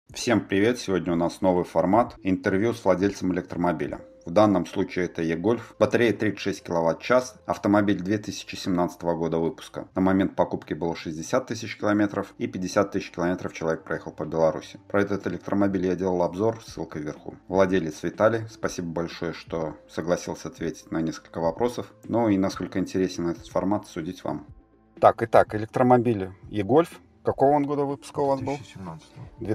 Всем привет! Сегодня у нас новый формат интервью с владельцем электромобиля. В данном случае это e-Golf, батарея 36 кВт-час, автомобиль 2017 года выпуска. На момент покупки было 60 тысяч километров и 50 тысяч километров человек проехал по Беларуси. Про этот электромобиль я делал обзор, ссылка вверху. Владелец Виталий, спасибо большое, что согласился ответить на несколько вопросов. Ну и насколько интересен этот формат, судить вам. Итак, электромобиль e-Golf. Какого он года выпуска у вас был? 2017.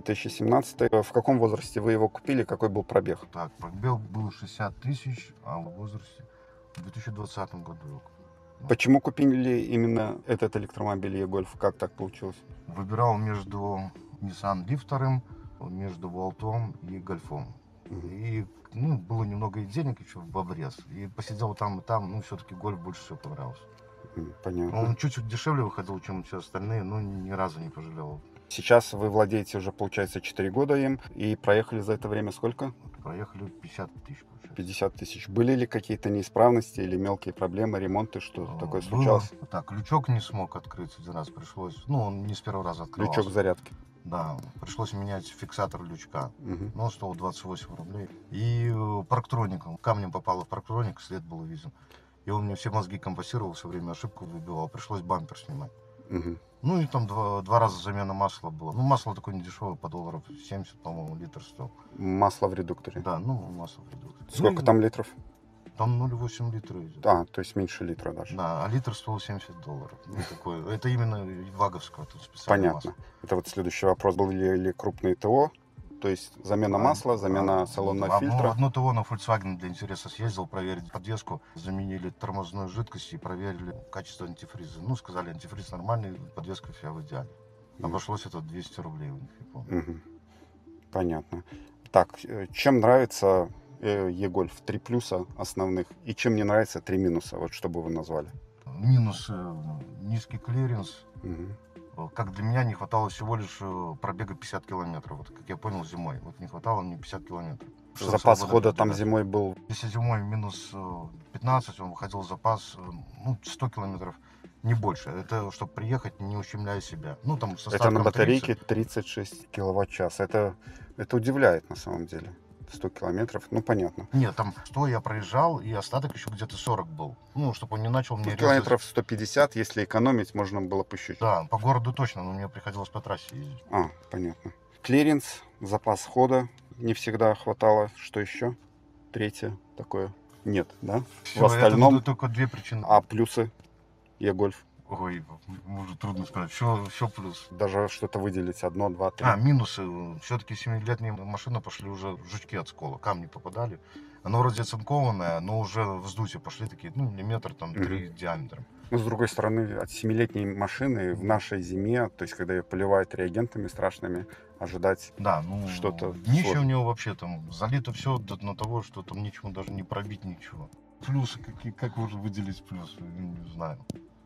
2017. В каком возрасте вы его купили? Какой был пробег? Так, пробег был 60 тысяч, а в возрасте в 2020 году его купил. Почему купили именно этот электромобиль e-Golf? Как так получилось? Выбирал между Nissan Leaf 2, между Волтом и Гольфом. И было немного и денег еще в обрез. И посидел там и там, все-таки Гольф больше всего понравился. Понятно. Он чуть-чуть дешевле выходил, чем все остальные, но ни разу не пожалел. Сейчас вы владеете уже, получается, 4 года им, и проехали за это время сколько? Проехали 50 тысяч, получается. 50 тысяч. Были ли какие-то неисправности или мелкие проблемы, ремонты, что такое случалось? Так, лючок не смог открыть один раз, пришлось, он не с первого раза открывался. Лючок зарядки. Да, пришлось менять фиксатор лючка. Угу. Он стоил 28 рублей. И парктроником, камнем попало в парктроник, след был виден. И он мне все мозги компостировал, все время ошибку выбивал. Пришлось бампер снимать. Угу. И там два раза замена масла было. Масло такое недешевое, по долларов 70, по-моему, литр стоил. Масло в редукторе? Да, масло в редукторе. Сколько там литров? Там 0,8 литра идет. То есть меньше литра даже. Да, а литр стоил $70. Это именно ваговского, тут специально. Понятно. Масло. Это вот следующий вопрос. Были ли крупные ТО? То есть замена масла, замена салонного фильтра. Одно ТО на Volkswagen для интереса съездил, проверить подвеску, заменили тормозную жидкость и проверили качество антифриза. Сказали, антифриз нормальный, подвеска вся в идеале. Обошлось это 200 рублей у них, я помню. Угу. Понятно. Так, чем нравится e-Golf? 3 плюса основных. И чем не нравится 3 минуса? Вот что бы вы назвали? Минус низкий клиренс. Угу. Как для меня не хватало всего лишь пробега 50 километров. Вот как я понял, зимой. Вот не хватало мне 50 километров. Запас хода там зимой был? Если зимой минус 15, он выходил запас 100 километров, не больше. Это чтобы приехать, не ущемляя себя. Там это на батарейке 36 киловатт-час. Это удивляет на самом деле. 100 километров, понятно. Нет, там 100 я проезжал, и остаток еще где-то 40 был. Чтобы он не начал мне резать. Километров 150, если экономить, можно было по чуть-чуть. Да, по городу точно, но мне приходилось по трассе ездить. Понятно. Клиренс, запас хода не всегда хватало. Что еще? Третье такое? Нет, да? Все, в остальном... это только две причины. А плюсы e-Golf? Ой, уже трудно сказать. Все плюс. Даже что-то выделить. 1, 2, 3. Минусы. Все-таки 7-летние машины пошли уже жучки от скола. Камни попадали. Оно вроде оцинкованное, но уже вздутие пошли такие, миллиметр, 3 диаметром. С другой стороны, от 7-летней машины в нашей зиме, то есть когда ее поливают реагентами страшными, ожидать что-то Днище сложно. у него вообще там залито все до того, что там ничего даже не пробить, ничего. Плюсы какие, как можно выделить плюсы, не знаю.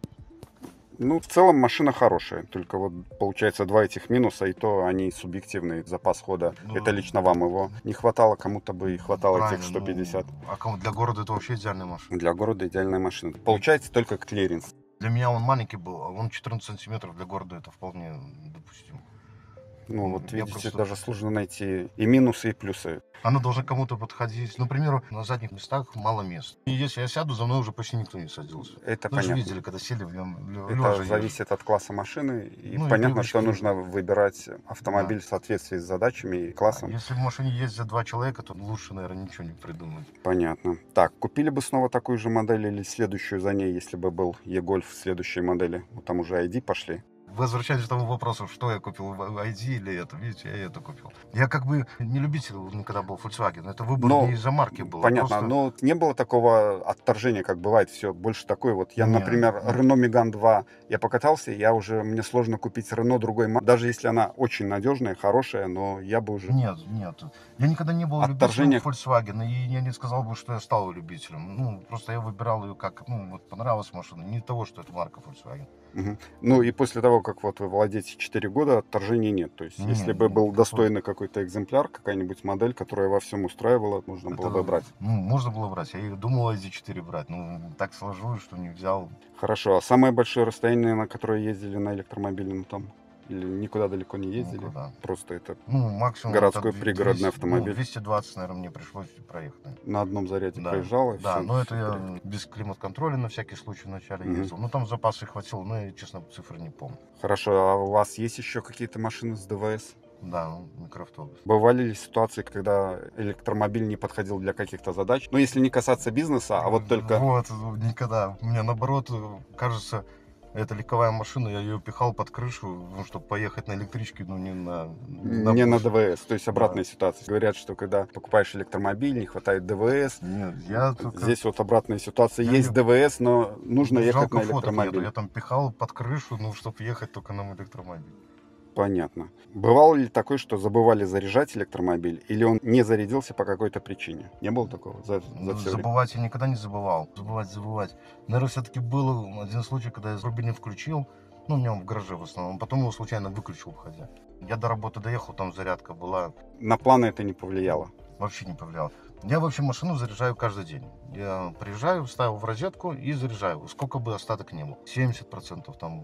В целом машина хорошая, только вот получается 2 этих минуса, и то они субъективные. Запас хода, это лично вам его не хватало, кому-то бы и хватало этих 150. А кому для города это вообще идеальная машина? Для города идеальная машина. Получается только клиренс. Для меня он маленький был, а он 14 сантиметров для города, это вполне допустимо. Видите, даже сложно найти и минусы, и плюсы. Оно должно кому-то подходить. Например, на задних местах мало мест. И если я сяду, за мной уже почти никто не садился. Это Вы понятно. же видели, когда сели в нем. Это зависит от класса машины. И понятно, что нужно выбирать автомобиль в соответствии с задачами и классом. Если в машине ездят 2 человека, то лучше, наверное, ничего не придумать. Понятно. Так, купили бы снова такую же модель или следующую за ней, если бы был e-Golf в следующей модели? Там уже ID пошли. Возвращаясь к тому вопросу, что я купил, ID или это, видите, я это купил. Я как бы не любитель никогда был Volkswagen, это выбор не из-за марки был. Понятно, но не было такого отторжения, как бывает, все больше такое. Вот я, например, Renault Megane 2, я покатался, мне сложно купить Renault другой, даже если она очень надежная, хорошая, но я бы уже... Нет, я никогда не был любителем Volkswagen, и я не сказал бы, что я стал любителем. Просто я выбирал ее как, понравилась машина, не того, что это марка Volkswagen. Угу. И после того, как вы владеете 4 года, отторжения нет. То есть, если бы был достойный какой-то экземпляр, какая-нибудь модель, которая во всем устраивала, можно было бы брать. Можно было брать. Я и думал ID4 брать, так сложилось, что не взял. Хорошо. А самое большое расстояние, на которое ездили на электромобиле, там? Или никуда далеко не ездили? Никуда. Просто это Ну, максимум городской это пригородный автомобиль. 220, наверное, мне пришлось проехать. На одном заряде Да, проезжал, и да, все. но это я без климат-контроля на всякий случай вначале ездил. Ну, там запасы хватило, но я, честно, цифры не помню. Хорошо, а у вас есть еще какие-то машины с ДВС? Да, ну, микроавтобус. Бывали ли ситуации, когда электромобиль не подходил для каких-то задач? Ну, если не касаться бизнеса, а вот только... Вот, никогда. Мне, наоборот, кажется, эта легковая машина, я ее пихал под крышу, ну, чтобы поехать на электричке, но не на... Не на ДВС, то есть обратная Да. ситуация. Говорят, что когда покупаешь электромобиль, не хватает ДВС. Нет, я только... Здесь вот обратная ситуация. Я Есть ДВС, но нужно ехать жалко на фоток нету. электромобиле. Я там пихал под крышу, ну, чтобы ехать только на электромобиле. Понятно. Бывало ли такое, что забывали заряжать электромобиль, или он не зарядился по какой-то причине? Не было такого за все время? Забывать я никогда не забывал. Забывать. Наверное, все-таки был один случай, когда я рубильник включил. Ну, у меня он в гараже в основном. Потом его случайно выключил, входя. Я до работы доехал, там зарядка была. На планы это не повлияло? Вообще не повлияло. Я вообще машину заряжаю каждый день. Я приезжаю, ставил в розетку и заряжаю. Сколько бы остаток не был. 70%, там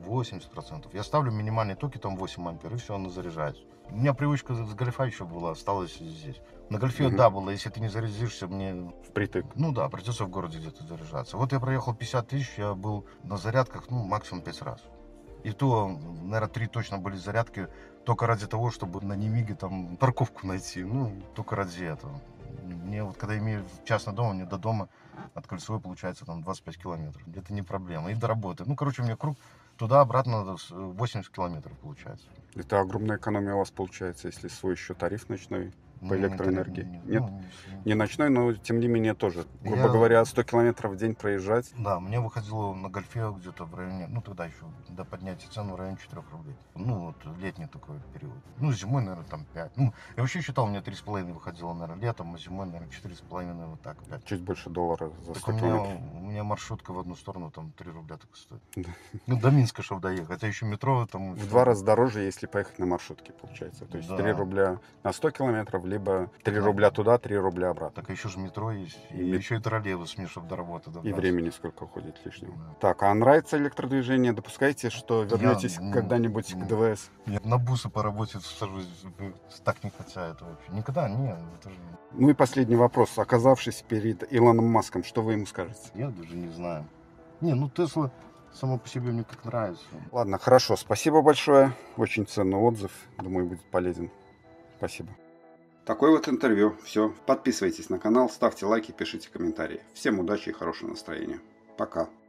80%. Я ставлю минимальные токи, там 8 ампер, и все, она заряжается. У меня привычка с гольфа еще была, осталась здесь. На гольфе, да, было, если ты не зарядишься, мне... Впритык. Ну да, придется в городе где-то заряжаться. Вот я проехал 50 тысяч, я был на зарядках, ну, максимум 5 раз. И то, наверное, 3 точно были зарядки, только ради того, чтобы на Немиге там парковку найти. Ну, только ради этого. Мне вот, когда имею частный дом, мне до дома от Кольцевой получается там 25 километров. Это не проблема. И до работы. Ну, короче, у меня круг туда-обратно 80 километров получается. Это огромная экономия у вас получается, если свой еще тариф ночной по электроэнергии. Нет? Ну, Не ночной, но тем не менее тоже. Грубо Я- говоря, 100 километров в день проезжать. Да, мне выходило на гольфе где-то в районе, ну тогда еще до поднятия цен в районе 4 рублей. Ну вот летний такой период. Ну зимой, наверное, там 5. Ну, я вообще считал, у меня 3,5 выходило, наверное, летом, а зимой, наверное, 4,5, вот так, 5. Чуть больше доллара за Так 100 у километров. меня маршрутка в одну сторону, там 3 рубля только стоит. Да. Ну, до Минска, чтобы доехать. Хотя еще метро там... В 2 раза дороже, если поехать на маршрутке, получается. То есть Да. 3 рубля на 100 километров, либо 3 Да. рубля туда, 3 рубля обратно. Так еще же метро есть. И И еще и троллейбус мне, чтобы до работы И добраться. времени сколько уходит лишнего. Да. Так, а нравится электродвижение? Допускаете, что вернетесь Я, когда-нибудь к ДВС? Я на бусы по работе сажусь, так не хотя это вообще. Никогда, нет, это же... Ну и последний вопрос. Оказавшись перед Илоном Маском, что вы ему скажете? Я даже не знаю. Не, ну Тесла сама по себе мне как нравится. Ладно, хорошо. Спасибо большое. Очень ценный отзыв. Думаю, будет полезен. Спасибо. Такое вот интервью. Все. Подписывайтесь на канал, ставьте лайки, пишите комментарии. Всем удачи и хорошего настроения. Пока.